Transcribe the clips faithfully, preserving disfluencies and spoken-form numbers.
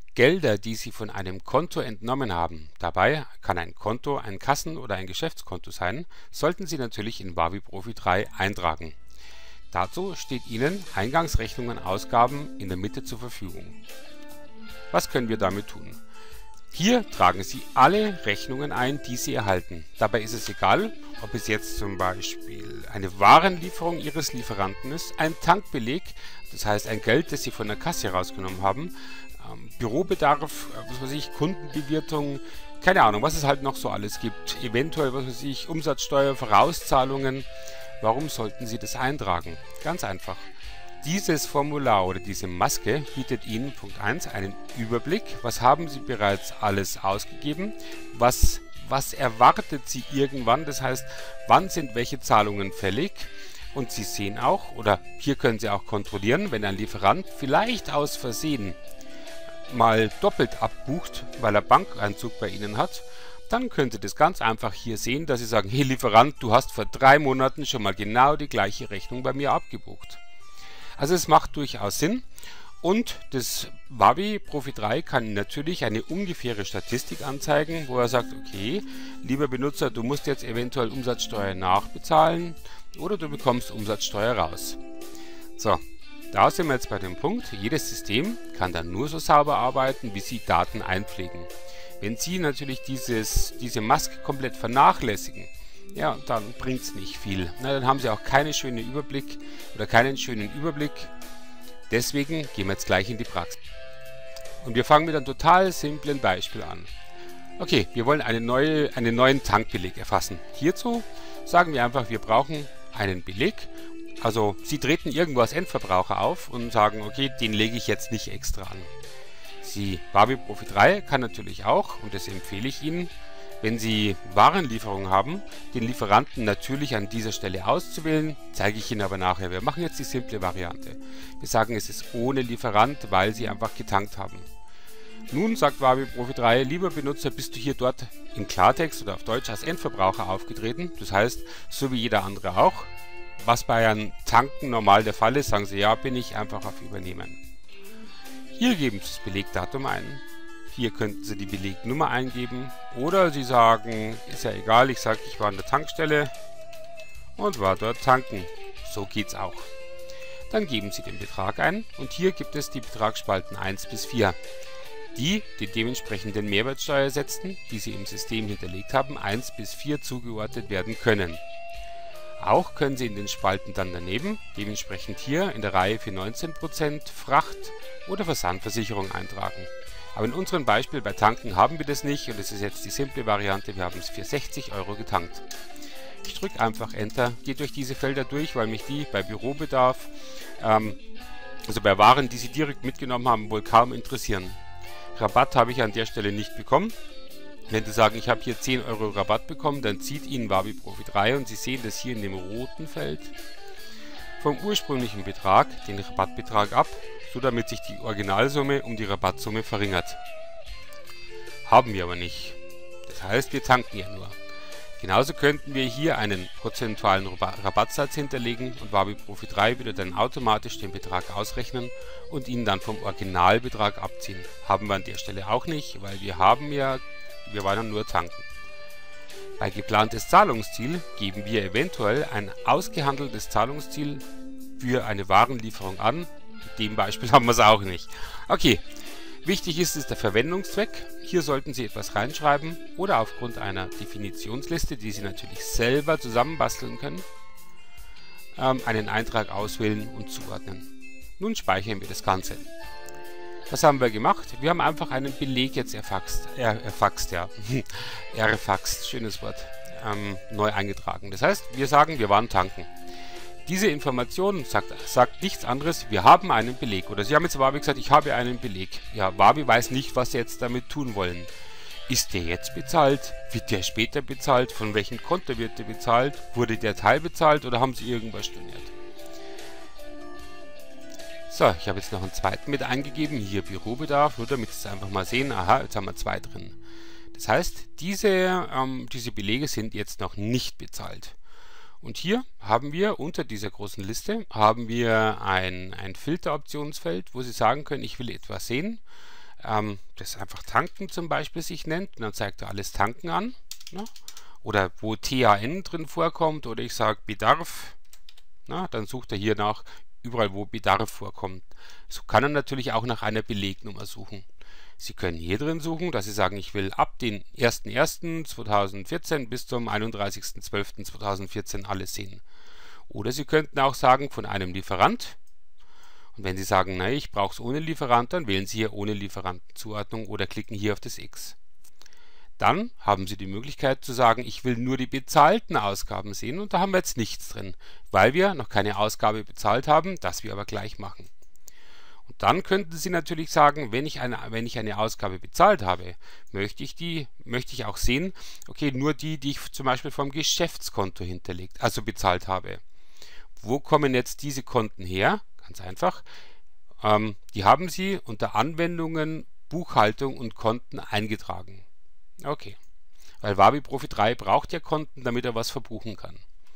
Gelder, die Sie von einem Konto entnommen haben, dabei kann ein Konto ein Kassen- oder ein Geschäftskonto sein, sollten Sie natürlich in Wavi Profi drei eintragen. Dazu steht Ihnen Eingangsrechnungen Ausgaben in der Mitte zur Verfügung. Was können wir damit tun? Hier tragen Sie alle Rechnungen ein, die Sie erhalten. Dabei ist es egal, ob es jetzt zum Beispiel eine Warenlieferung Ihres Lieferanten ist, ein Tankbeleg, das heißt ein Geld, das Sie von der Kasse rausgenommen haben, ähm, Bürobedarf, was weiß ich, Kundenbewirtung, keine Ahnung, was es halt noch so alles gibt, eventuell, was weiß ich, Umsatzsteuer, Vorauszahlungen. Warum sollten Sie das eintragen? Ganz einfach. Dieses Formular oder diese Maske bietet Ihnen Punkt eins einen Überblick, was haben Sie bereits alles ausgegeben, was, was erwartet Sie irgendwann, das heißt, wann sind welche Zahlungen fällig, und Sie sehen auch, oder hier können Sie auch kontrollieren, wenn ein Lieferant vielleicht aus Versehen mal doppelt abbucht, weil er Bankeinzug bei Ihnen hat, dann könnt ihr das ganz einfach hier sehen, dass Sie sagen, hey Lieferant, du hast vor drei Monaten schon mal genau die gleiche Rechnung bei mir abgebucht. Also es macht durchaus Sinn, und das Wavi Profi drei kann natürlich eine ungefähre Statistik anzeigen, wo er sagt, okay, lieber Benutzer, du musst jetzt eventuell Umsatzsteuer nachbezahlen oder du bekommst Umsatzsteuer raus. So, da sind wir jetzt bei dem Punkt, jedes System kann dann nur so sauber arbeiten, wie Sie Daten einpflegen. Wenn Sie natürlich dieses, diese Maske komplett vernachlässigen, ja, dann bringt es nicht viel. Na, dann haben Sie auch keine schöne Überblick oder keinen schönen Überblick. Deswegen gehen wir jetzt gleich in die Praxis. Und wir fangen mit einem total simplen Beispiel an. Okay, wir wollen eine neue, einen neuen Tankbeleg erfassen. Hierzu sagen wir einfach, wir brauchen einen Beleg. Also Sie treten irgendwo als Endverbraucher auf und sagen, okay, den lege ich jetzt nicht extra an. Sie, Wavi Profi drei kann natürlich auch, und das empfehle ich Ihnen, wenn Sie Warenlieferungen haben, den Lieferanten natürlich an dieser Stelle auszuwählen, zeige ich Ihnen aber nachher. Wir machen jetzt die simple Variante. Wir sagen, es ist ohne Lieferant, weil Sie einfach getankt haben. Nun sagt Wavi Profi drei, lieber Benutzer, bist du hier dort in Klartext oder auf Deutsch als Endverbraucher aufgetreten. Das heißt, so wie jeder andere auch. Was bei einem Tanken normal der Fall ist, sagen Sie, ja, bin ich, einfach auf Übernehmen. Hier geben Sie das Belegdatum ein. Hier könnten Sie die Belegnummer eingeben, oder Sie sagen, ist ja egal, ich sage, ich war an der Tankstelle und war dort tanken. So geht's auch. Dann geben Sie den Betrag ein, und hier gibt es die Betragsspalten eins bis vier, die den dementsprechenden Mehrwertsteuersätzen, die Sie im System hinterlegt haben, eins bis vier zugeordnet werden können. Auch können Sie in den Spalten dann daneben dementsprechend hier in der Reihe für neunzehn Prozent Fracht- oder Versandversicherung eintragen. Aber in unserem Beispiel bei Tanken haben wir das nicht, und das ist jetzt die simple Variante, wir haben es für sechzig Euro getankt. Ich drücke einfach Enter, gehe durch diese Felder durch, weil mich die bei Bürobedarf, ähm, also bei Waren, die Sie direkt mitgenommen haben, wohl kaum interessieren. Rabatt habe ich an der Stelle nicht bekommen. Wenn Sie sagen, ich habe hier zehn Euro Rabatt bekommen, dann zieht Ihnen Wavi Profi drei, und Sie sehen das hier in dem roten Feld, vom ursprünglichen Betrag den Rabattbetrag ab, so damit sich die Originalsumme um die Rabattsumme verringert. Haben wir aber nicht. Das heißt, wir tanken ja nur. Genauso könnten wir hier einen prozentualen Rabattsatz hinterlegen, und Wavi Profi drei würde dann automatisch den Betrag ausrechnen und ihn dann vom Originalbetrag abziehen. Haben wir an der Stelle auch nicht, weil wir haben ja, wir wollen ja nur tanken. Bei geplantes Zahlungsziel geben wir eventuell ein ausgehandeltes Zahlungsziel für eine Warenlieferung an. In dem Beispiel haben wir es auch nicht. Okay, wichtig ist es der Verwendungszweck. Hier sollten Sie etwas reinschreiben oder aufgrund einer Definitionsliste, die Sie natürlich selber zusammenbasteln können, ähm, einen Eintrag auswählen und zuordnen. Nun speichern wir das Ganze. Was haben wir gemacht? Wir haben einfach einen Beleg jetzt erfaxt, er, erfaxt, ja, erfaxt, schönes Wort, ähm, neu eingetragen. Das heißt, wir sagen, wir waren tanken. Diese Information sagt, sagt nichts anderes, wir haben einen Beleg. Oder Sie haben jetzt Wavi gesagt, ich habe einen Beleg. Ja, Wavi weiß nicht, was Sie jetzt damit tun wollen. Ist der jetzt bezahlt? Wird der später bezahlt? Von welchem Konto wird der bezahlt? Wurde der Teil bezahlt oder haben Sie irgendwas storniert? So, ich habe jetzt noch einen zweiten mit eingegeben, hier Bürobedarf, nur damit Sie es einfach mal sehen. Aha, jetzt haben wir zwei drin. Das heißt, diese, ähm, diese Belege sind jetzt noch nicht bezahlt. Und hier haben wir unter dieser großen Liste haben wir ein, ein Filteroptionsfeld, wo Sie sagen können, ich will etwas sehen. ähm, das einfach Tanken zum Beispiel sich nennt. Und dann zeigt er alles Tanken an. Ne? Oder wo T H N drin vorkommt. Oder ich sage Bedarf. Na, dann sucht er hier nach überall, wo Bedarf vorkommt. So kann er natürlich auch nach einer Belegnummer suchen. Sie können hier drin suchen, dass Sie sagen, ich will ab den ersten ersten zweitausendvierzehn bis zum einunddreißigsten zwölften zweitausendvierzehn alles sehen. Oder Sie könnten auch sagen, von einem Lieferant. Und wenn Sie sagen, nein, ich brauche es ohne Lieferant, dann wählen Sie hier ohne Lieferantenzuordnung oder klicken hier auf das X. Dann haben Sie die Möglichkeit zu sagen, ich will nur die bezahlten Ausgaben sehen und da haben wir jetzt nichts drin, weil wir noch keine Ausgabe bezahlt haben, das wir aber gleich machen. Und dann könnten Sie natürlich sagen, wenn ich eine, wenn ich eine Ausgabe bezahlt habe, möchte ich die, möchte ich auch sehen, okay, nur die, die ich zum Beispiel vom Geschäftskonto hinterlegt, also bezahlt habe. Wo kommen jetzt diese Konten her? Ganz einfach. Ähm, die haben Sie unter Anwendungen, Buchhaltung und Konten eingetragen. Okay, weil Wabi Profi drei braucht ja Konten, damit er was verbuchen kann.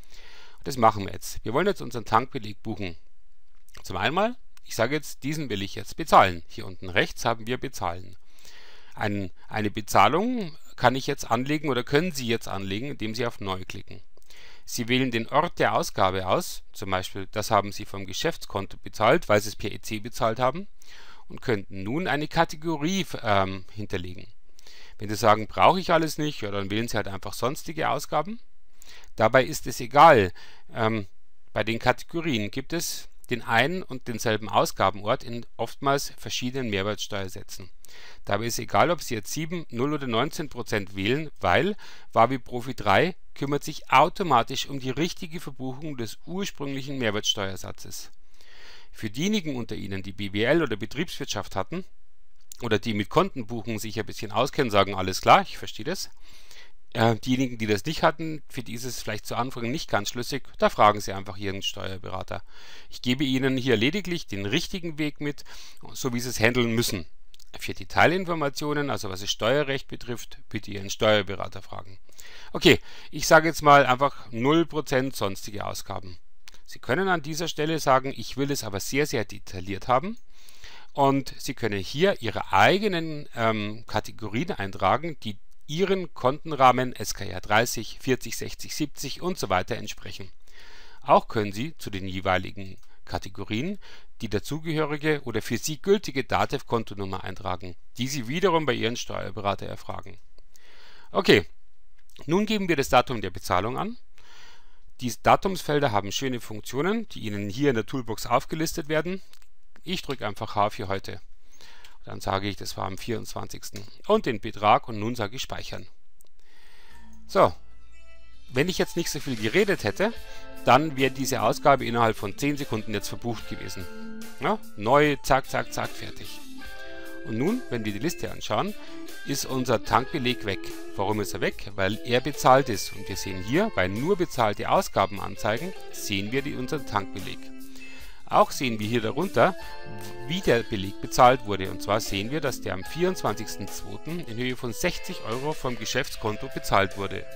Das machen wir jetzt. Wir wollen jetzt unseren Tankbeleg buchen. Zum einen, ich sage jetzt, diesen will ich jetzt bezahlen. Hier unten rechts haben wir bezahlen. Ein, eine Bezahlung kann ich jetzt anlegen oder können Sie jetzt anlegen, indem Sie auf Neu klicken. Sie wählen den Ort der Ausgabe aus, zum Beispiel das haben Sie vom Geschäftskonto bezahlt, weil Sie es per E C bezahlt haben und könnten nun eine Kategorie ähm, hinterlegen. Wenn Sie sagen, brauche ich alles nicht, ja, dann wählen Sie halt einfach sonstige Ausgaben. Dabei ist es egal, ähm, bei den Kategorien gibt es den einen und denselben Ausgabenort in oftmals verschiedenen Mehrwertsteuersätzen. Dabei ist egal, ob Sie jetzt sieben, null oder neunzehn Prozent wählen, weil Wabi Profi drei kümmert sich automatisch um die richtige Verbuchung des ursprünglichen Mehrwertsteuersatzes. Für diejenigen unter Ihnen, die B W L oder Betriebswirtschaft hatten oder die mit Kontenbuchen sich ein bisschen auskennen, sagen, alles klar, ich verstehe das. Äh, diejenigen, die das nicht hatten, für die ist es vielleicht zu Anfang nicht ganz schlüssig, da fragen Sie einfach Ihren Steuerberater. Ich gebe Ihnen hier lediglich den richtigen Weg mit, so wie Sie es handeln müssen. Für Detailinformationen, also was das Steuerrecht betrifft, bitte Ihren Steuerberater fragen. Okay, ich sage jetzt mal einfach null Prozent sonstige Ausgaben. Sie können an dieser Stelle sagen, ich will es aber sehr, sehr detailliert haben. Und Sie können hier Ihre eigenen ähm, Kategorien eintragen, die Ihren Kontenrahmen S K R dreißig, vierzig, sechzig, siebzig und so weiter entsprechen. Auch können Sie zu den jeweiligen Kategorien die dazugehörige oder für Sie gültige Datev-Kontonummer eintragen, die Sie wiederum bei Ihren Steuerberater erfragen. Okay, nun geben wir das Datum der Bezahlung an. Die Datumsfelder haben schöne Funktionen, die Ihnen hier in der Toolbox aufgelistet werden. Ich drücke einfach H für heute. Dann sage ich, das war am vierundzwanzigsten und den Betrag und nun sage ich Speichern. So, wenn ich jetzt nicht so viel geredet hätte, dann wäre diese Ausgabe innerhalb von zehn Sekunden jetzt verbucht gewesen. Ja, neu, zack, zack, zack, fertig. Und nun, wenn wir die Liste anschauen, ist unser Tankbeleg weg. Warum ist er weg? Weil er bezahlt ist. Und wir sehen hier, bei nur bezahlte Ausgaben anzeigen, sehen wir die, unseren Tankbeleg. Auch sehen wir hier darunter, wie der Beleg bezahlt wurde. Und zwar sehen wir, dass der am vierundzwanzigsten zweiten in Höhe von sechzig Euro vom Geschäftskonto bezahlt wurde.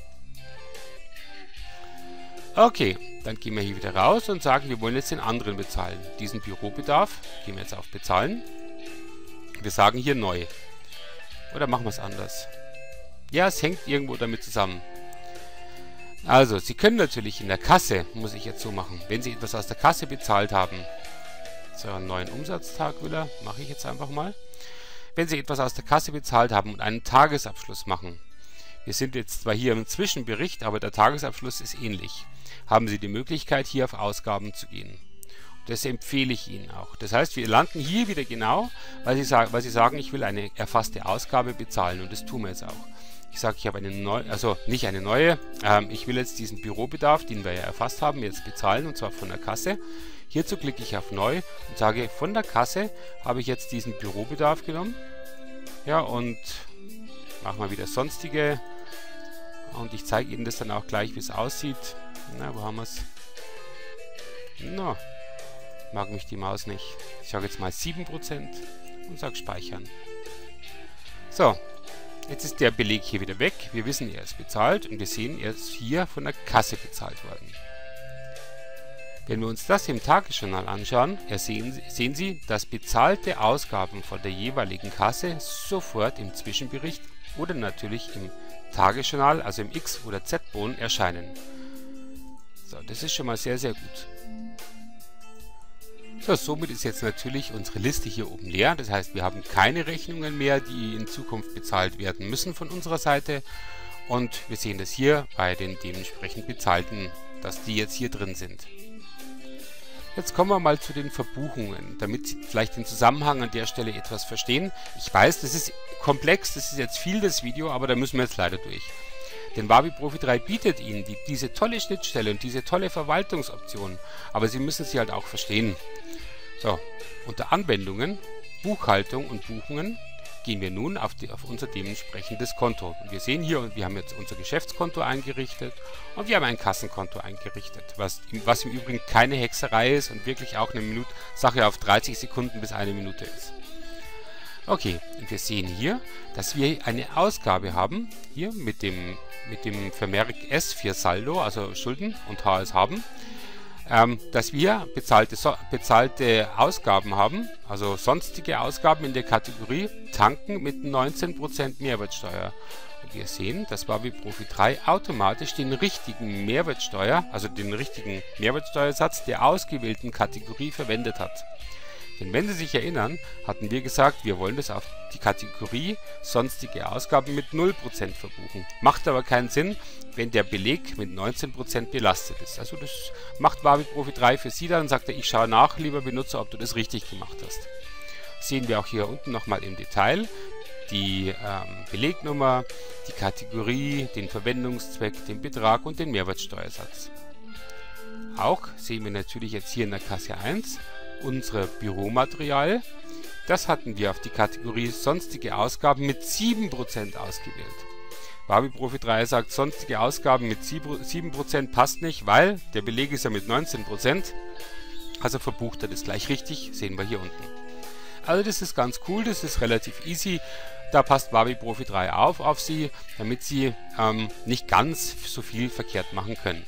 Okay, dann gehen wir hier wieder raus und sagen, wir wollen jetzt den anderen bezahlen. Diesen Bürobedarf, gehen wir jetzt auf Bezahlen. Wir sagen hier neu. Oder machen wir es anders? Ja, es hängt irgendwo damit zusammen. Also, Sie können natürlich in der Kasse, muss ich jetzt so machen, wenn Sie etwas aus der Kasse bezahlt haben, so einen neuen Umsatztag will er, mache ich jetzt einfach mal. Wenn Sie etwas aus der Kasse bezahlt haben und einen Tagesabschluss machen, wir sind jetzt zwar hier im Zwischenbericht, aber der Tagesabschluss ist ähnlich, haben Sie die Möglichkeit, hier auf Ausgaben zu gehen. Das empfehle ich Ihnen auch. Das heißt, wir landen hier wieder genau, weil Sie, sagen, weil Sie sagen, ich will eine erfasste Ausgabe bezahlen und das tun wir jetzt auch. Ich sage, ich habe eine neue, also nicht eine neue, ähm, ich will jetzt diesen Bürobedarf, den wir ja erfasst haben, jetzt bezahlen und zwar von der Kasse. Hierzu klicke ich auf Neu und sage, von der Kasse habe ich jetzt diesen Bürobedarf genommen. Ja, und mache mal wieder sonstige und ich zeige Ihnen das dann auch gleich, wie es aussieht. Na, wo haben wir es? Na, mag mich die Maus nicht. Ich sage jetzt mal sieben Prozent und sage Speichern. So. Jetzt ist der Beleg hier wieder weg. Wir wissen, er ist bezahlt und wir sehen, er ist hier von der Kasse bezahlt worden. Wenn wir uns das im Tagesjournal anschauen, sehen, sehen Sie, dass bezahlte Ausgaben von der jeweiligen Kasse sofort im Zwischenbericht oder natürlich im Tagesjournal, also im X- oder Z-Boden erscheinen. So, das ist schon mal sehr, sehr gut. So, somit ist jetzt natürlich unsere Liste hier oben leer. Das heißt, wir haben keine Rechnungen mehr, die in Zukunft bezahlt werden müssen von unserer Seite. Und wir sehen das hier bei den dementsprechend bezahlten, dass die jetzt hier drin sind. Jetzt kommen wir mal zu den Verbuchungen, damit Sie vielleicht den Zusammenhang an der Stelle etwas verstehen. Ich weiß, das ist komplex, das ist jetzt viel das Video, aber da müssen wir jetzt leider durch. Denn Wavi Profi drei bietet Ihnen die, diese tolle Schnittstelle und diese tolle Verwaltungsoption, aber Sie müssen sie halt auch verstehen. So, unter Anwendungen, Buchhaltung und Buchungen gehen wir nun auf, die, auf unser dementsprechendes Konto. Und wir sehen hier, wir haben jetzt unser Geschäftskonto eingerichtet und wir haben ein Kassenkonto eingerichtet, was, was im Übrigen keine Hexerei ist und wirklich auch eine Minute, Sache auf dreißig Sekunden bis eine Minute ist. Okay, und wir sehen hier, dass wir eine Ausgabe haben, hier mit dem, mit dem Vermerk S für Saldo, also Schulden und H S haben, ähm, dass wir bezahlte, so, bezahlte Ausgaben haben, also sonstige Ausgaben in der Kategorie Tanken mit neunzehn Prozent Mehrwertsteuer. Und wir sehen, dass Wavi Profi drei automatisch den richtigen Mehrwertsteuer, also den richtigen Mehrwertsteuersatz der ausgewählten Kategorie verwendet hat. Denn wenn Sie sich erinnern, hatten wir gesagt, wir wollen das auf die Kategorie sonstige Ausgaben mit null Prozent verbuchen. Macht aber keinen Sinn, wenn der Beleg mit neunzehn Prozent belastet ist. Also das macht Wavi Profi drei für Sie dann und sagt er, ich schaue nach, lieber Benutzer, ob du das richtig gemacht hast. Sehen wir auch hier unten nochmal im Detail die ähm, Belegnummer, die Kategorie, den Verwendungszweck, den Betrag und den Mehrwertsteuersatz. Auch sehen wir natürlich jetzt hier in der Kasse eins unsere Büromaterial. Das hatten wir auf die Kategorie sonstige Ausgaben mit sieben Prozent ausgewählt. Wavi Profi drei sagt, sonstige Ausgaben mit sieben Prozent passt nicht, weil der Beleg ist ja mit neunzehn Prozent. Also verbucht er das gleich richtig, sehen wir hier unten. Also das ist ganz cool, das ist relativ easy. Da passt Wavi Profi drei auf auf Sie, damit Sie ähm, nicht ganz so viel verkehrt machen können.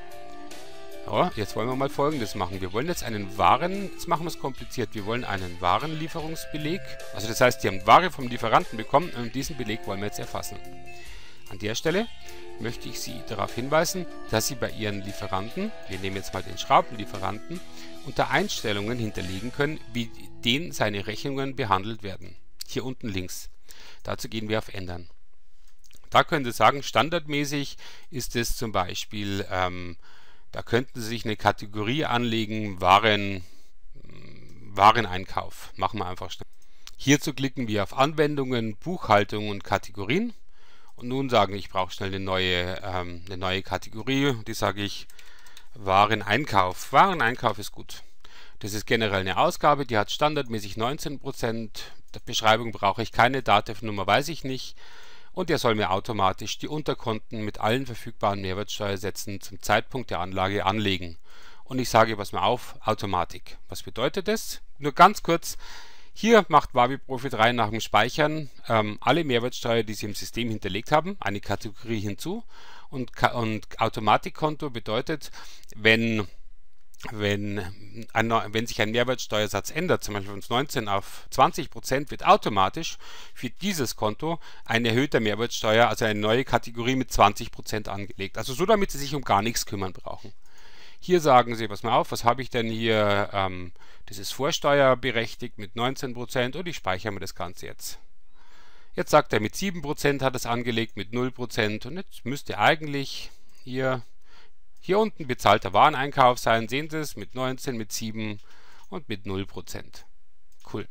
Ja, jetzt wollen wir mal Folgendes machen. Wir wollen jetzt einen Waren, jetzt machen wir es kompliziert, wir wollen einen Warenlieferungsbeleg, also das heißt, Sie haben Ware vom Lieferanten bekommen und diesen Beleg wollen wir jetzt erfassen. An der Stelle möchte ich Sie darauf hinweisen, dass Sie bei Ihren Lieferanten, wir nehmen jetzt mal den Schraubenlieferanten, unter Einstellungen hinterlegen können, wie den seine Rechnungen behandelt werden. Hier unten links. Dazu gehen wir auf Ändern. Da können Sie sagen, standardmäßig ist es zum Beispiel, ähm, da könnten Sie sich eine Kategorie anlegen, Waren, Wareneinkauf. Machen wir einfach schnell. Hierzu klicken wir auf Anwendungen, Buchhaltung und Kategorien. Und nun sagen, ich brauche schnell eine neue, ähm, eine neue Kategorie. Die sage ich Wareneinkauf. Wareneinkauf ist gut. Das ist generell eine Ausgabe, die hat standardmäßig neunzehn Prozent. Der Beschreibung brauche ich keine, Datenummer weiß ich nicht. Und er soll mir automatisch die Unterkonten mit allen verfügbaren Mehrwertsteuersätzen zum Zeitpunkt der Anlage anlegen. Und ich sage, pass mal auf, Automatik. Was bedeutet das? Nur ganz kurz, hier macht Wavi Profi drei nach dem Speichern ähm, alle Mehrwertsteuer, die Sie im System hinterlegt haben, eine Kategorie hinzu. Und, und Automatikkonto bedeutet, wenn... Wenn, ein, wenn sich ein Mehrwertsteuersatz ändert, zum Beispiel von neunzehn auf zwanzig Prozent, wird automatisch für dieses Konto ein erhöhter Mehrwertsteuer, also eine neue Kategorie mit zwanzig Prozent angelegt. Also so, damit Sie sich um gar nichts kümmern brauchen. Hier sagen Sie, pass mal auf, was habe ich denn hier, ähm, das ist vorsteuerberechtigt mit neunzehn Prozent und ich speichere mir das Ganze jetzt. Jetzt sagt er, mit sieben Prozent hat es angelegt, mit null Prozent und jetzt müsste eigentlich hier... Hier unten bezahlter Wareneinkauf sein, sehen Sie es, mit neunzehn, mit sieben und mit null Prozent. Cool.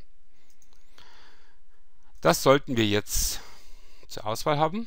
Das sollten wir jetzt zur Auswahl haben.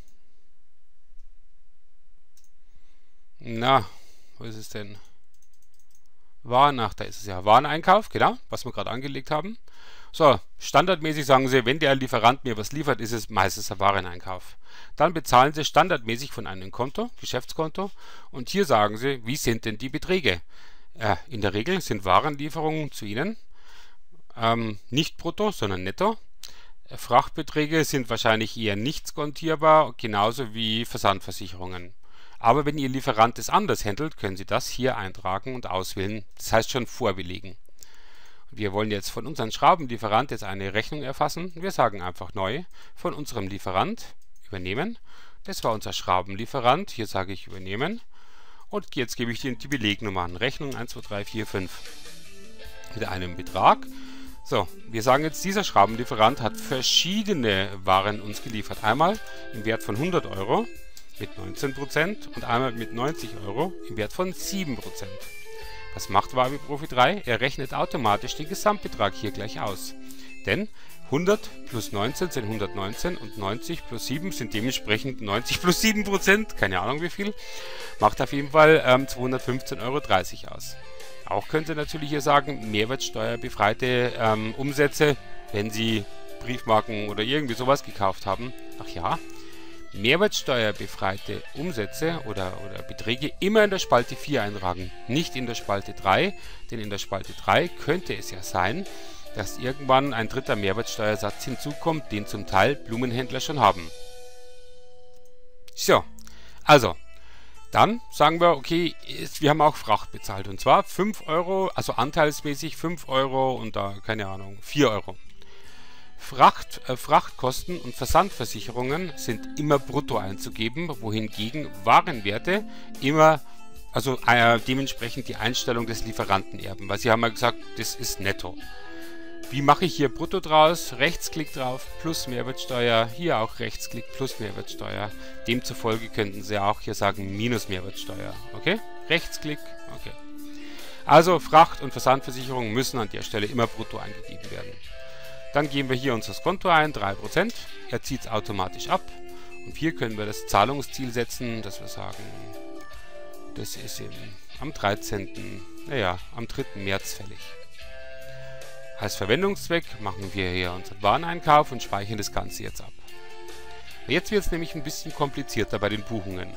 Na, wo ist es denn? Waren, ach, da ist es ja. Wareneinkauf, genau, was wir gerade angelegt haben. So, standardmäßig sagen Sie, wenn der Lieferant mir was liefert, ist es meistens ein Wareneinkauf. Dann bezahlen Sie standardmäßig von einem Konto, Geschäftskonto, und hier sagen Sie, wie sind denn die Beträge? Äh, in der Regel sind Warenlieferungen zu Ihnen ähm, nicht brutto, sondern netto. Äh, Frachtbeträge sind wahrscheinlich eher nicht skontierbar, genauso wie Versandversicherungen. Aber wenn Ihr Lieferant es anders handelt, können Sie das hier eintragen und auswählen. Das heißt schon vorbelegen. Wir wollen jetzt von unserem Schraubenlieferant jetzt eine Rechnung erfassen. Wir sagen einfach neu von unserem Lieferant übernehmen. Das war unser Schraubenlieferant. Hier sage ich übernehmen. Und jetzt gebe ich die Belegnummer an. Rechnung eins, zwei, drei, vier, fünf mit einem Betrag. So, wir sagen jetzt, dieser Schraubenlieferant hat verschiedene Waren uns geliefert. Einmal im Wert von hundert Euro mit neunzehn Prozent und einmal mit neunzig Euro im Wert von sieben Prozent. Was macht Wavi Profi drei? Er rechnet automatisch den Gesamtbetrag hier gleich aus. Denn hundert plus neunzehn sind hundertneunzehn und neunzig plus sieben sind dementsprechend neunzig plus sieben Prozent, keine Ahnung wie viel, macht auf jeden Fall ähm, zweihundertfünfzehn Euro dreißig aus. Auch könnt ihr natürlich hier sagen, mehrwertsteuerbefreite ähm, Umsätze, wenn Sie Briefmarken oder irgendwie sowas gekauft haben. Ach ja, mehrwertsteuerbefreite Umsätze oder, oder Beträge immer in der Spalte vier eintragen, nicht in der Spalte drei, denn in der Spalte drei könnte es ja sein, dass irgendwann ein dritter Mehrwertsteuersatz hinzukommt, den zum Teil Blumenhändler schon haben. So, also, dann sagen wir, okay, wir haben auch Fracht bezahlt und zwar fünf Euro, also anteilsmäßig fünf Euro und da, keine Ahnung, vier Euro. Fracht, äh, Frachtkosten und Versandversicherungen sind immer brutto einzugeben, wohingegen Warenwerte immer, also äh, dementsprechend die Einstellung des Lieferanten erben, weil Sie haben ja gesagt, das ist netto. Wie mache ich hier brutto draus? Rechtsklick drauf, plus Mehrwertsteuer, hier auch Rechtsklick plus Mehrwertsteuer. Demzufolge könnten Sie auch hier sagen minus Mehrwertsteuer. Okay? Rechtsklick, okay. Also Fracht- und Versandversicherungen müssen an der Stelle immer brutto eingegeben werden. Dann geben wir hier unser Konto ein, drei Prozent. Er zieht es automatisch ab. Und hier können wir das Zahlungsziel setzen, dass wir sagen, das ist im, am dreizehnten, naja, am dritten März fällig. Als Verwendungszweck machen wir hier unseren Wareneinkauf und speichern das Ganze jetzt ab. Jetzt wird es nämlich ein bisschen komplizierter bei den Buchungen.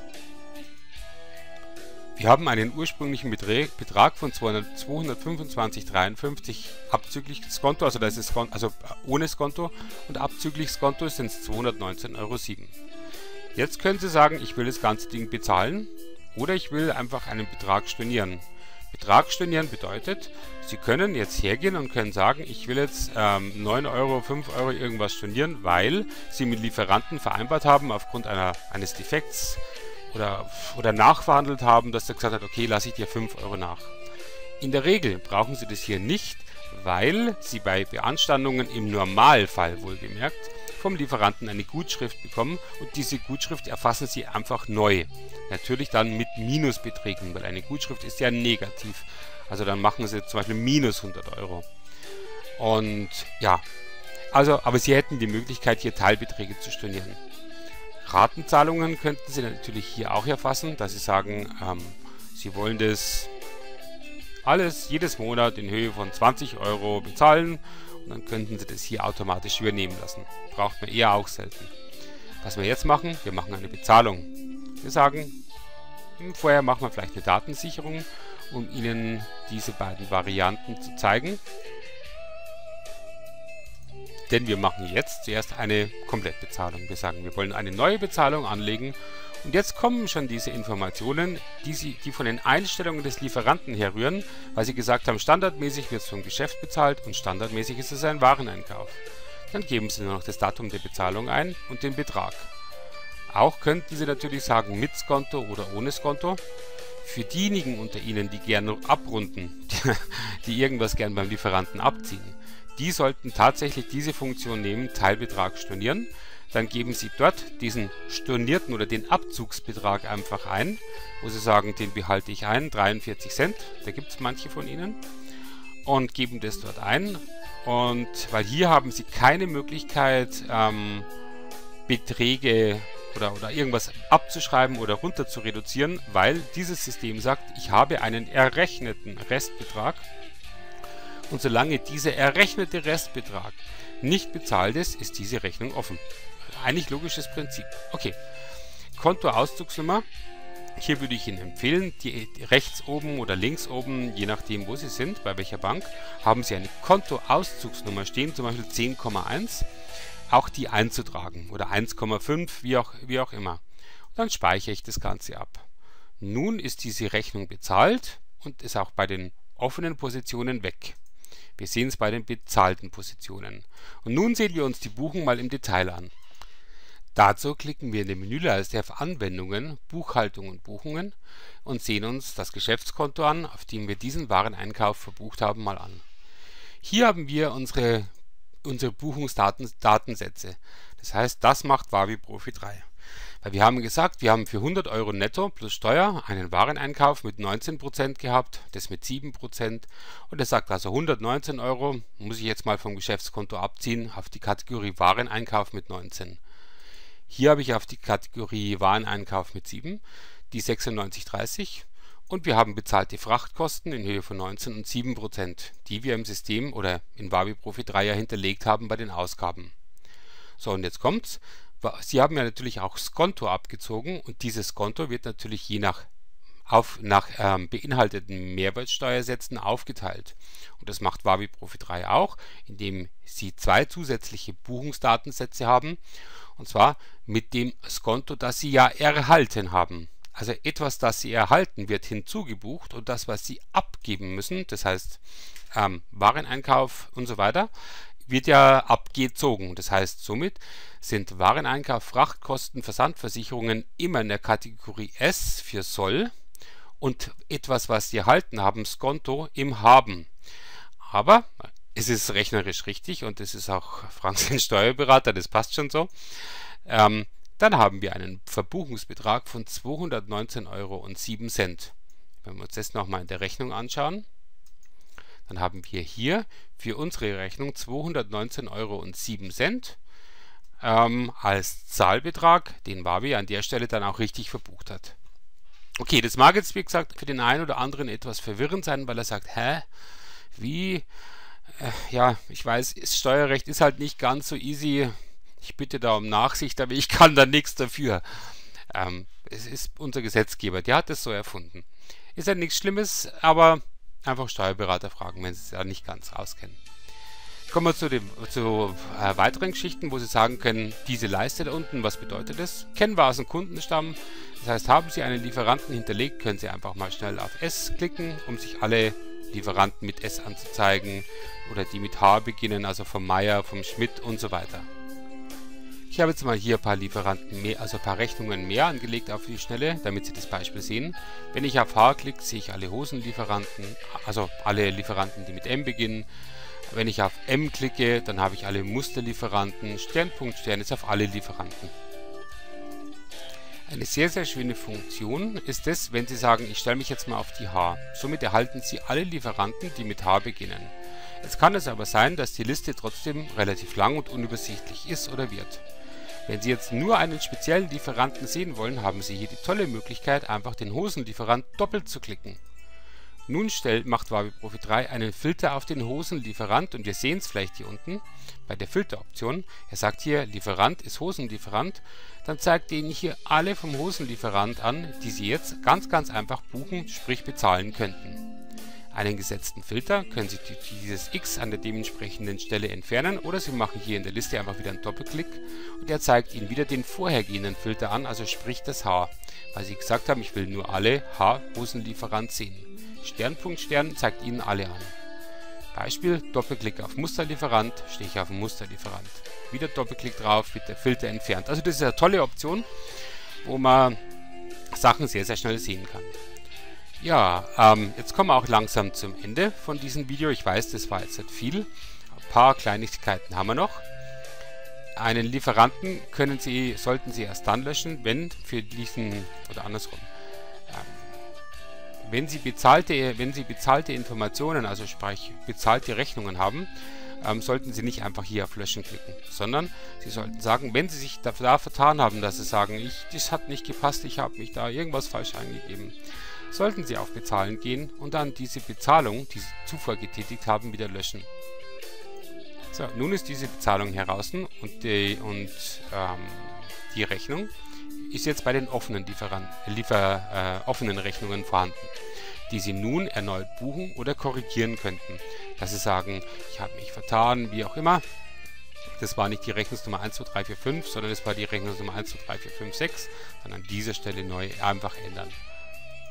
Wir haben einen ursprünglichen Betrag von zweihundertfünfundzwanzig Euro dreiundfünfzig abzüglich Skonto, also, das ist, also ohne Skonto, und abzüglich Skonto sind es zweihundertneunzehn Euro sieben. Jetzt können Sie sagen, ich will das ganze Ding bezahlen oder ich will einfach einen Betrag stornieren. Betrag stornieren bedeutet, Sie können jetzt hergehen und können sagen, ich will jetzt ähm, neun Euro, fünf Euro irgendwas stornieren, weil Sie mit Lieferanten vereinbart haben, aufgrund einer, eines Defekts oder, oder nachverhandelt haben, dass er gesagt hat, okay, lasse ich dir fünf Euro nach. In der Regel brauchen Sie das hier nicht, weil Sie bei Beanstandungen im Normalfall wohlgemerkt vom Lieferanten eine Gutschrift bekommen und diese Gutschrift erfassen Sie einfach neu. Natürlich dann mit Minusbeträgen, weil eine Gutschrift ist ja negativ. Also dann machen Sie zum Beispiel minus hundert Euro. Und ja, also, aber Sie hätten die Möglichkeit, hier Teilbeträge zu stornieren. Ratenzahlungen könnten Sie natürlich hier auch erfassen, dass Sie sagen, ähm, Sie wollen das alles jedes Monat in Höhe von zwanzig Euro bezahlen und dann könnten Sie das hier automatisch übernehmen lassen. Braucht man eher auch selten. Was wir jetzt machen, wir machen eine Bezahlung. Wir sagen, vorher machen wir vielleicht eine Datensicherung, um Ihnen diese beiden Varianten zu zeigen. Denn wir machen jetzt zuerst eine Komplettbezahlung. Wir sagen, wir wollen eine neue Bezahlung anlegen. Und jetzt kommen schon diese Informationen, die, Sie, die von den Einstellungen des Lieferanten herrühren, weil Sie gesagt haben, standardmäßig wird es vom Geschäft bezahlt und standardmäßig ist es ein Wareneinkauf. Dann geben Sie nur noch das Datum der Bezahlung ein und den Betrag. Auch könnten Sie natürlich sagen, mit Skonto oder ohne Skonto. Für diejenigen unter Ihnen, die gerne abrunden, die irgendwas gern beim Lieferanten abziehen, die sollten tatsächlich diese Funktion nehmen, Teilbetrag stornieren. Dann geben Sie dort diesen stornierten oder den Abzugsbetrag einfach ein, wo Sie sagen, den behalte ich ein, dreiundvierzig Cent, da gibt es manche von Ihnen, und geben das dort ein. Und weil hier haben Sie keine Möglichkeit, ähm, Beträge oder, oder irgendwas abzuschreiben oder runter zu reduzieren, weil dieses System sagt, ich habe einen errechneten Restbetrag und solange dieser errechnete Restbetrag nicht bezahlt ist, ist diese Rechnung offen. Eigentlich logisches Prinzip. Okay, Kontoauszugsnummer. Hier würde ich Ihnen empfehlen, die, die rechts oben oder links oben, je nachdem wo Sie sind, bei welcher Bank, haben Sie eine Kontoauszugsnummer stehen, zum Beispiel zehn Komma eins, auch die einzutragen oder eins Komma fünf, wie auch, wie auch immer. Und dann speichere ich das Ganze ab. Nun ist diese Rechnung bezahlt und ist auch bei den offenen Positionen weg. Wir sehen es bei den bezahlten Positionen. Und nun sehen wir uns die Buchung mal im Detail an. Dazu klicken wir in der Menüleiste auf Anwendungen, Buchhaltung und Buchungen und sehen uns das Geschäftskonto an, auf dem wir diesen Wareneinkauf verbucht haben, mal an. Hier haben wir unsere, unsere Buchungsdatensätze. Das heißt, das macht Wavi Profi drei. Weil wir haben gesagt, wir haben für hundert Euro netto plus Steuer einen Wareneinkauf mit neunzehn Prozent gehabt, das mit sieben Prozent. Und er sagt also hundertneunzehn Euro muss ich jetzt mal vom Geschäftskonto abziehen auf die Kategorie Wareneinkauf mit neunzehn. Hier habe ich auf die Kategorie Wareneinkauf mit sieben, die sechsundneunzig dreißig. Und wir haben bezahlte Frachtkosten in Höhe von neunzehn und sieben Prozent, die wir im System oder in Wavi Profi drei ja hinterlegt haben bei den Ausgaben. So, und jetzt kommt's. Sie haben ja natürlich auch das Konto abgezogen und dieses Konto wird natürlich je nach, auf, nach ähm, beinhalteten Mehrwertsteuersätzen aufgeteilt. Und das macht Wavi Profi drei auch, indem Sie zwei zusätzliche Buchungsdatensätze haben, und zwar mit dem Konto, das Sie ja erhalten haben. Also etwas, das Sie erhalten, wird hinzugebucht und das, was Sie abgeben müssen, das heißt ähm, Wareneinkauf und so weiter, wird ja abgezogen. Das heißt, somit sind Wareneinkauf, Frachtkosten, Versandversicherungen immer in der Kategorie S für Soll und etwas, was Sie erhalten haben, Skonto im Haben. Aber es ist rechnerisch richtig und es ist auch Frank sein Steuerberater, das passt schon so. Ähm, dann haben wir einen Verbuchungsbetrag von zweihundertneunzehn Euro und sieben Cent. Wenn wir uns das nochmal in der Rechnung anschauen, dann haben wir hier für unsere Rechnung zweihundertneunzehn Euro und sieben Cent ähm, als Zahlbetrag, den Wavi an der Stelle dann auch richtig verbucht hat. Okay, das mag jetzt wie gesagt für den einen oder anderen etwas verwirrend sein, weil er sagt, hä, wie, äh, ja, ich weiß, Steuerrecht ist halt nicht ganz so easy, ich bitte da um Nachsicht, aber ich kann da nichts dafür. Ähm, es ist unser Gesetzgeber, der hat es so erfunden. Ist ja nichts Schlimmes, aber einfach Steuerberater fragen, wenn sie es ja nicht ganz auskennen. Kommen wir zu, dem, zu äh, weiteren Geschichten, wo Sie sagen können, diese Leiste da unten, was bedeutet das? Kennen wir aus dem Kundenstamm. Das heißt, haben Sie einen Lieferanten hinterlegt, können Sie einfach mal schnell auf S klicken, um sich alle Lieferanten mit S anzuzeigen oder die mit H beginnen, also vom Meier, vom Schmidt und so weiter. Ich habe jetzt mal hier ein paar Lieferanten mehr, also ein paar Rechnungen mehr angelegt auf die Schnelle, damit Sie das Beispiel sehen. Wenn ich auf H klicke, sehe ich alle Hosenlieferanten, also alle Lieferanten, die mit M beginnen. Wenn ich auf M klicke, dann habe ich alle Musterlieferanten. Sternpunkt Stern ist auf alle Lieferanten. Eine sehr, sehr schöne Funktion ist es, wenn Sie sagen, ich stelle mich jetzt mal auf die H. Somit erhalten Sie alle Lieferanten, die mit H beginnen. Jetzt kann es aber sein, dass die Liste trotzdem relativ lang und unübersichtlich ist oder wird. Wenn Sie jetzt nur einen speziellen Lieferanten sehen wollen, haben Sie hier die tolle Möglichkeit, einfach den Hosenlieferant doppelt zu klicken. Nun stellt, macht Wavi Profi drei einen Filter auf den Hosenlieferant und wir sehen es vielleicht hier unten bei der Filteroption. Er sagt hier, Lieferant ist Hosenlieferant. Dann zeigt er Ihnen hier alle vom Hosenlieferant an, die Sie jetzt ganz, ganz einfach buchen, sprich bezahlen könnten. Einen gesetzten Filter können Sie dieses X an der dementsprechenden Stelle entfernen oder Sie machen hier in der Liste einfach wieder einen Doppelklick und er zeigt Ihnen wieder den vorhergehenden Filter an, also sprich das H, weil Sie gesagt haben, ich will nur alle H-Hosenlieferant sehen. Sternpunkt Stern zeigt Ihnen alle an. Beispiel, Doppelklick auf Musterlieferant, stehe ich auf den Musterlieferant. Wieder Doppelklick drauf, wird der Filter entfernt. Also das ist eine tolle Option, wo man Sachen sehr, sehr schnell sehen kann. Ja, ähm, jetzt kommen wir auch langsam zum Ende von diesem Video. Ich weiß, das war jetzt nicht viel. Ein paar Kleinigkeiten haben wir noch. Einen Lieferanten können Sie, sollten Sie erst dann löschen, wenn für diesen, oder andersrum, ähm, wenn Sie bezahlte, wenn Sie bezahlte Informationen, also sprich bezahlte Rechnungen haben, ähm, sollten Sie nicht einfach hier auf Löschen klicken, sondern Sie sollten sagen, wenn Sie sich da, da vertan haben, dass Sie sagen, ich, das hat nicht gepasst, ich habe mich da irgendwas falsch eingegeben, sollten Sie auf Bezahlen gehen und dann diese Bezahlung, die Sie zuvor getätigt haben, wieder löschen. So, nun ist diese Bezahlung heraus und die, und, ähm, die Rechnung ist jetzt bei den offenen, Lieferant, Liefer, äh, offenen Rechnungen vorhanden, die Sie nun erneut buchen oder korrigieren könnten. Dass Sie sagen, ich habe mich vertan, wie auch immer. Das war nicht die Rechnungsnummer eins zwei drei vier fünf, sondern es war die Rechnungsnummer eins zwei drei vier fünf sechs. Dann an dieser Stelle neu einfach ändern.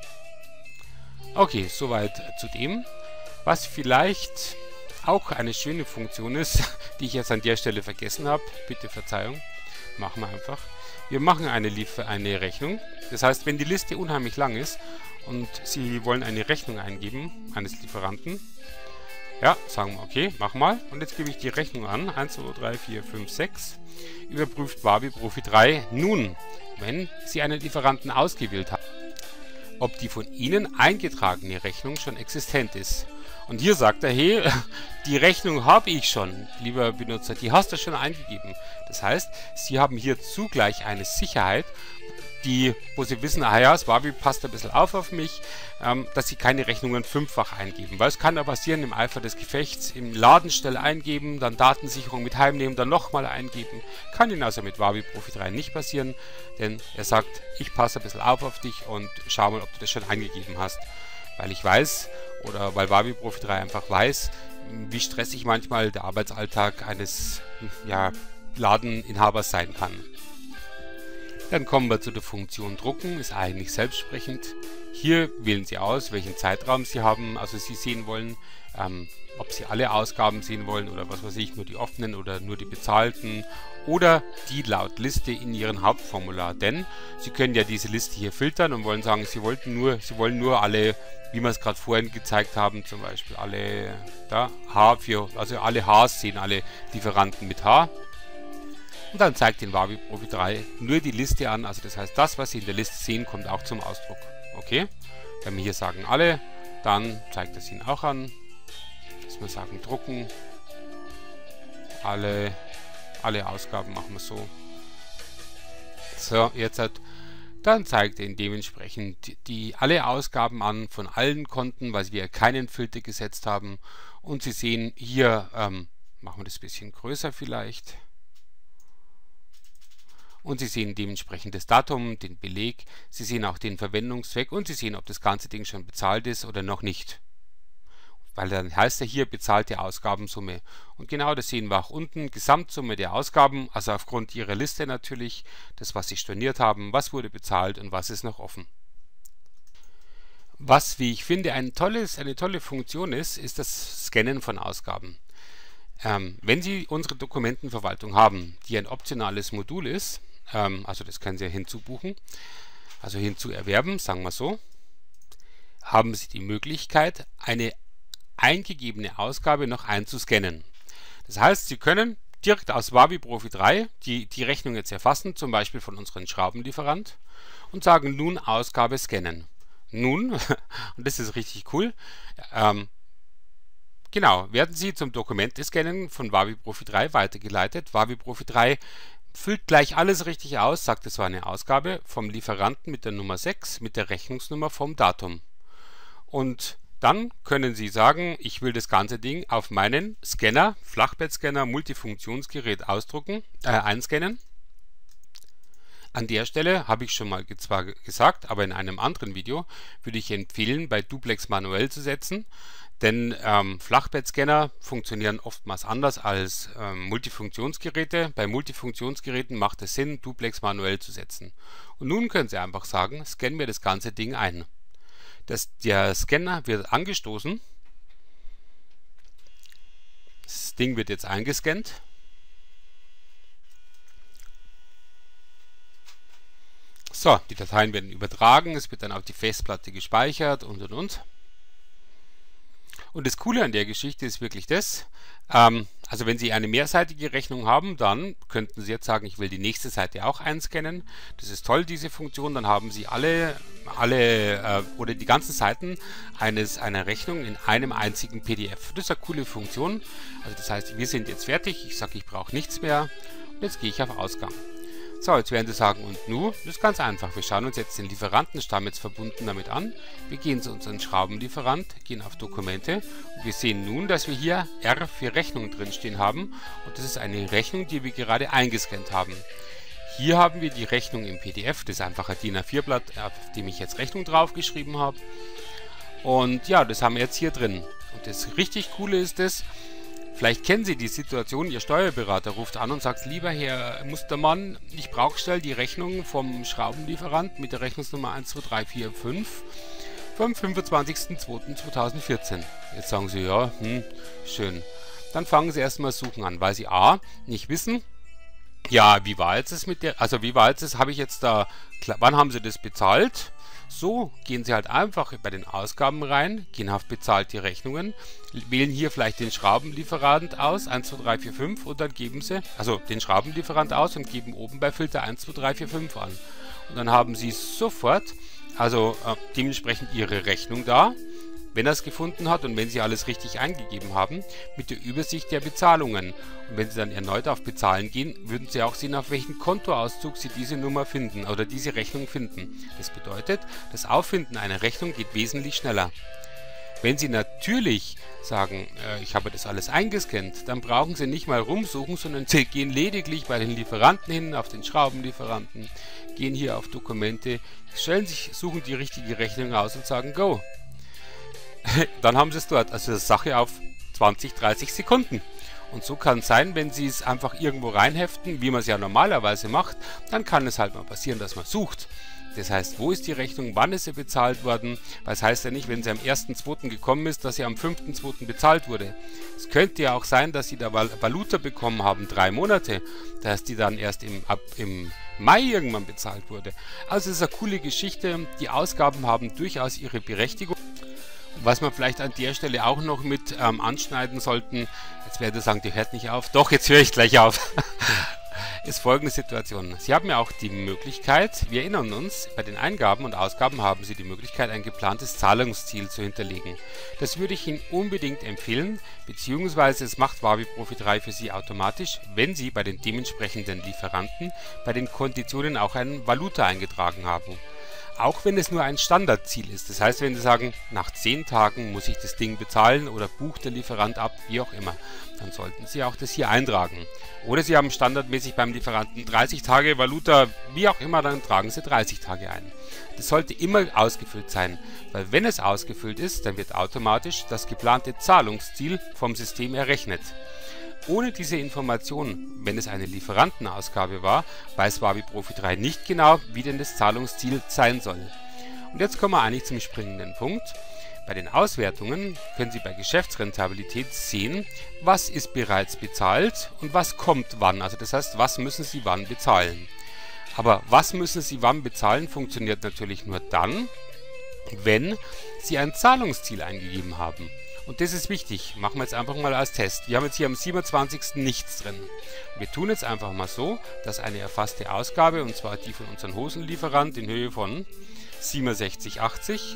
Okay, soweit zu dem. Was vielleicht auch eine schöne Funktion ist, die ich jetzt an der Stelle vergessen habe, bitte Verzeihung, machen wir einfach. Wir machen eine, Liefer eine Rechnung. Das heißt, wenn die Liste unheimlich lang ist und Sie wollen eine Rechnung eingeben eines Lieferanten, ja, sagen wir okay, mach mal. Und jetzt gebe ich die Rechnung an. eins, zwei, drei, vier, fünf, sechs. Überprüft Wabi Profi drei. Nun, wenn Sie einen Lieferanten ausgewählt haben, ob die von Ihnen eingetragene Rechnung schon existent ist. Und hier sagt er, hey, die Rechnung habe ich schon, lieber Benutzer, die hast du schon eingegeben. Das heißt, Sie haben hier zugleich eine Sicherheit, die, wo Sie wissen, ah ja, das Wabi passt ein bisschen auf auf mich, ähm, dass Sie keine Rechnungen fünffach eingeben. Weil es kann ja passieren, im Eifer des Gefechts, im Laden schnell eingeben, dann Datensicherung mit heimnehmen, dann nochmal eingeben. Kann Ihnen also mit Wabi Profi drei nicht passieren, denn er sagt, ich passe ein bisschen auf auf dich und schau mal, ob du das schon eingegeben hast. Weil ich weiß, oder weil Wabi Profi drei einfach weiß, wie stressig manchmal der Arbeitsalltag eines ja, Ladeninhabers sein kann. Dann kommen wir zu der Funktion Drucken, ist eigentlich selbstsprechend. Hier wählen Sie aus, welchen Zeitraum Sie haben, also Sie sehen wollen, ähm, ob Sie alle Ausgaben sehen wollen oder was weiß ich, nur die offenen oder nur die bezahlten oder die laut Liste in Ihrem Hauptformular. Denn Sie können ja diese Liste hier filtern und wollen sagen, Sie wollten nur, Sie wollen nur alle, wie wir es gerade vorhin gezeigt haben, zum Beispiel alle da, H für, also alle Hs sehen alle Lieferanten mit H. Und dann zeigt den Wabi Profi drei nur die Liste an, also das heißt, das, was Sie in der Liste sehen, kommt auch zum Ausdruck. Okay, wenn wir hier sagen alle, dann zeigt es Ihnen auch an, dass wir sagen drucken, alle, alle Ausgaben machen wir so. So, jetzt hat, dann zeigt er Ihnen dementsprechend die, alle Ausgaben an von allen Konten, weil wir keinen Filter gesetzt haben. Und Sie sehen hier, ähm, machen wir das ein bisschen größer vielleicht. Und Sie sehen dementsprechend das Datum, den Beleg, Sie sehen auch den Verwendungszweck und Sie sehen, ob das ganze Ding schon bezahlt ist oder noch nicht. Weil dann heißt ja hier bezahlte Ausgabensumme. Und genau das sehen wir auch unten, Gesamtsumme der Ausgaben, also aufgrund Ihrer Liste natürlich, das was Sie storniert haben, was wurde bezahlt und was ist noch offen. Was, wie ich finde, ein tolles, eine tolle Funktion ist, ist das Scannen von Ausgaben. Ähm, wenn Sie unsere Dokumentenverwaltung haben, die ein optionales Modul ist, ähm, also das können Sie hinzubuchen, also hinzuerwerben, sagen wir so, haben Sie die Möglichkeit, eine eingegebene Ausgabe noch einzuscannen. Das heißt, Sie können direkt aus Wabi Profi drei die, die Rechnung jetzt erfassen, zum Beispiel von unserem Schraubenlieferant, und sagen nun Ausgabe scannen. Nun, und das ist richtig cool, ähm, genau, werden Sie zum Dokumente-Scannen von Wabi Profi drei weitergeleitet. Wabi Profi drei füllt gleich alles richtig aus, sagt, es war eine Ausgabe vom Lieferanten mit der Nummer sechs, mit der Rechnungsnummer vom Datum. Und dann können Sie sagen, ich will das ganze Ding auf meinen Scanner, Flachbettscanner, Multifunktionsgerät ausdrucken, äh, einscannen. An der Stelle habe ich schon mal zwar gesagt, aber in einem anderen Video würde ich empfehlen, bei Duplex manuell zu setzen. Denn ähm, Flachbettscanner funktionieren oftmals anders als ähm, Multifunktionsgeräte. Bei Multifunktionsgeräten macht es Sinn, Duplex manuell zu setzen. Und nun können Sie einfach sagen, scannen wir das ganze Ding ein. Das, der Scanner wird angestoßen. Das Ding wird jetzt eingescannt. So, die Dateien werden übertragen, es wird dann auf die Festplatte gespeichert und und und. Und das Coole an der Geschichte ist wirklich das, ähm, also wenn Sie eine mehrseitige Rechnung haben, dann könnten Sie jetzt sagen, ich will die nächste Seite auch einscannen. Das ist toll, diese Funktion, dann haben Sie alle, alle äh, oder die ganzen Seiten eines, einer Rechnung in einem einzigen P D F. Das ist eine coole Funktion, also das heißt, wir sind jetzt fertig, ich sage, ich brauche nichts mehr und jetzt gehe ich auf Ausgang. So, jetzt werden Sie sagen, und nun? Das ist ganz einfach. Wir schauen uns jetzt den Lieferantenstamm jetzt verbunden damit an. Wir gehen zu unserem Schraubenlieferant, gehen auf Dokumente und wir sehen nun, dass wir hier R für Rechnung drinstehen haben. Und das ist eine Rechnung, die wir gerade eingescannt haben. Hier haben wir die Rechnung im P D F. Das ist einfach ein D I N A vier Blatt, auf dem ich jetzt Rechnung draufgeschrieben habe. Und ja, das haben wir jetzt hier drin. Und das richtig Coole ist das, vielleicht kennen Sie die Situation, Ihr Steuerberater ruft an und sagt, lieber Herr Mustermann, ich brauche schnell die Rechnung vom Schraubenlieferant mit der Rechnungsnummer eins zwei drei vier fünf. vom fünfundzwanzigsten zweiten zweitausendvierzehn. Jetzt sagen Sie, ja, hm, schön. Dann fangen Sie erstmal suchen an, weil Sie a. nicht wissen, ja, wie war jetzt es mit der, also wie war jetzt es, habe ich jetzt da, wann haben Sie das bezahlt? So, gehen Sie halt einfach bei den Ausgaben rein, gehen auf bezahlt die Rechnungen, wählen hier vielleicht den Schraubenlieferant aus, eins, zwei, drei, vier, fünf und dann geben Sie, also den Schraubenlieferant aus und geben oben bei Filter eins, zwei, drei, vier, fünf an. Und dann haben Sie sofort, also äh, dementsprechend Ihre Rechnung da, wenn er es gefunden hat und wenn Sie alles richtig eingegeben haben, mit der Übersicht der Bezahlungen. Und wenn Sie dann erneut auf Bezahlen gehen, würden Sie auch sehen, auf welchen Kontoauszug Sie diese Nummer finden oder diese Rechnung finden. Das bedeutet, das Auffinden einer Rechnung geht wesentlich schneller. Wenn Sie natürlich sagen, äh, ich habe das alles eingescannt, dann brauchen Sie nicht mal rumsuchen, sondern Sie gehen lediglich bei den Lieferanten hin, auf den Schraubenlieferanten, gehen hier auf Dokumente, stellen sich, suchen die richtige Rechnung aus und sagen Go. Dann haben Sie es dort, also das Sache auf zwanzig, dreißig Sekunden. Und so kann es sein, wenn Sie es einfach irgendwo reinheften, wie man es ja normalerweise macht, dann kann es halt mal passieren, dass man sucht. Das heißt, wo ist die Rechnung, wann ist sie bezahlt worden? Weil es heißt ja nicht, wenn sie am ersten zweiten gekommen ist, dass sie am fünften zweiten bezahlt wurde. Es könnte ja auch sein, dass Sie da Valuta bekommen haben, drei Monate, dass die dann erst im, ab, im Mai irgendwann bezahlt wurde. Also es ist eine coole Geschichte, die Ausgaben haben durchaus ihre Berechtigung. Was wir vielleicht an der Stelle auch noch mit ähm, anschneiden sollten, jetzt werde ich sagen, die hört nicht auf, doch, jetzt höre ich gleich auf, ist folgende Situation. Sie haben ja auch die Möglichkeit, wir erinnern uns, bei den Eingaben und Ausgaben haben Sie die Möglichkeit, ein geplantes Zahlungsziel zu hinterlegen. Das würde ich Ihnen unbedingt empfehlen, beziehungsweise es macht Wavi Profi drei für Sie automatisch, wenn Sie bei den dementsprechenden Lieferanten bei den Konditionen auch einen Valuta eingetragen haben. Auch wenn es nur ein Standardziel ist. Das heißt, wenn Sie sagen, nach zehn Tagen muss ich das Ding bezahlen oder bucht der Lieferant ab, wie auch immer, dann sollten Sie auch das hier eintragen. Oder Sie haben standardmäßig beim Lieferanten dreißig Tage Valuta, wie auch immer, dann tragen Sie dreißig Tage ein. Das sollte immer ausgefüllt sein, weil wenn es ausgefüllt ist, dann wird automatisch das geplante Zahlungsziel vom System errechnet. Ohne diese Information, wenn es eine Lieferantenausgabe war, weiß Wavi Profi drei nicht genau, wie denn das Zahlungsziel sein soll. Und jetzt kommen wir eigentlich zum springenden Punkt. Bei den Auswertungen können Sie bei Geschäftsrentabilität sehen, was ist bereits bezahlt und was kommt wann. Also das heißt, was müssen Sie wann bezahlen. Aber was müssen Sie wann bezahlen, funktioniert natürlich nur dann, wenn Sie ein Zahlungsziel eingegeben haben. Und das ist wichtig, machen wir jetzt einfach mal als Test. Wir haben jetzt hier am siebenundzwanzigsten nichts drin. Wir tun jetzt einfach mal so, dass eine erfasste Ausgabe, und zwar die von unserem Hosenlieferant in Höhe von siebenundsechzig achtzig,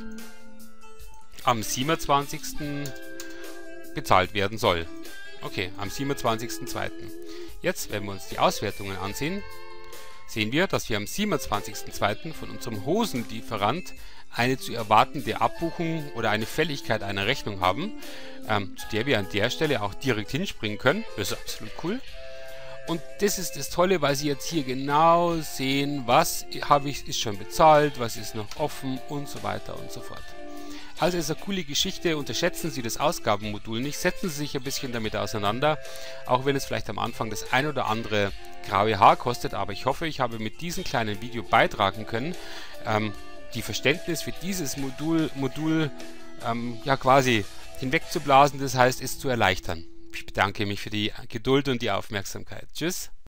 am siebenundzwanzigsten bezahlt werden soll. Okay, am siebenundzwanzigsten zweiten Jetzt, wenn wir uns die Auswertungen ansehen, sehen wir, dass wir am siebenundzwanzigsten zweiten von unserem Hosenlieferant eine zu erwartende Abbuchung oder eine Fälligkeit einer Rechnung haben, ähm, zu der wir an der Stelle auch direkt hinspringen können. Das ist absolut cool. Und das ist das Tolle, weil Sie jetzt hier genau sehen, was habe ich, ist schon bezahlt, was ist noch offen und so weiter und so fort. Also ist eine coole Geschichte, unterschätzen Sie das Ausgabenmodul nicht, setzen Sie sich ein bisschen damit auseinander, auch wenn es vielleicht am Anfang das ein oder andere graue Haar kostet, aber ich hoffe, ich habe mit diesem kleinen Video beitragen können, ähm, die Verständnis für dieses Modul, Modul ähm, ja quasi hinwegzublasen, das heißt es zu erleichtern. Ich bedanke mich für die Geduld und die Aufmerksamkeit. Tschüss.